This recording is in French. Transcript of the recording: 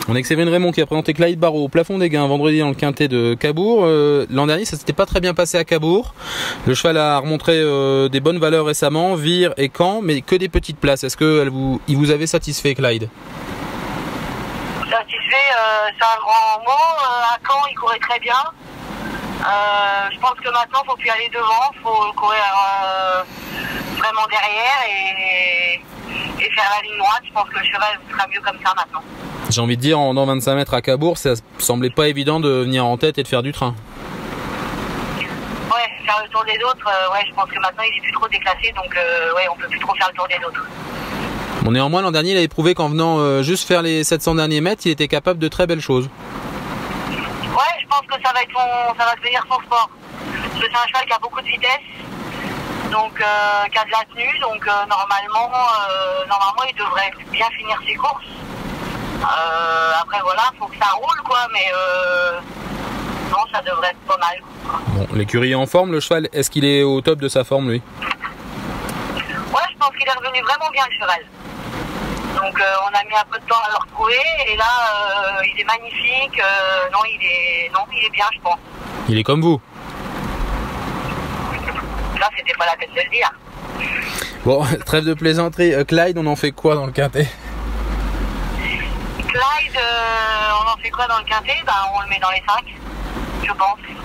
On est avec Séverine Raymond qui a présenté Clyde Barreau au plafond des gains vendredi dans le quintet de Cabourg. L'an dernier, ça s'était pas très bien passé à Cabourg. Le cheval a remontré des bonnes valeurs récemment, Vire et Caen, mais que des petites places. Est-ce que il vous avait satisfait, Clyde? Satisfait, c'est un grand mot. À Caen, il courait très bien. Je pense que maintenant, il ne faut plus aller devant, il faut courir vraiment derrière et faire la ligne droite. Je pense que le cheval sera mieux comme ça maintenant. J'ai envie de dire, en 25 mètres à Cabourg, ça semblait pas évident de venir en tête et de faire du train. Ouais, faire le tour des autres, ouais, je pense que maintenant il est plus trop déclassé, donc ouais, on peut plus trop faire le tour des autres. Bon, néanmoins, l'an dernier, il avait prouvé qu'en venant juste faire les 700 derniers mètres, il était capable de très belles choses. Ouais, je pense que ça va devenir son sport. Parce que c'est un cheval qui a beaucoup de vitesse, donc qui a de la tenue, donc normalement, il devrait bien finir ses courses. Après voilà, faut que ça roule quoi, mais non, ça devrait être pas mal. Bon, l'écurie est en forme, le cheval, est-ce qu'il est au top de sa forme lui? Ouais, je pense qu'il est revenu vraiment bien le cheval. Donc on a mis un peu de temps à le retrouver et là il est magnifique, il est bien je pense. Il est comme vous? Là c'était pas la peine de le dire. Bon, trêve de plaisanterie, Clyde, on en fait quoi dans le quintet? Clyde, on en fait quoi dans le quintet? On le met dans les 5, je pense.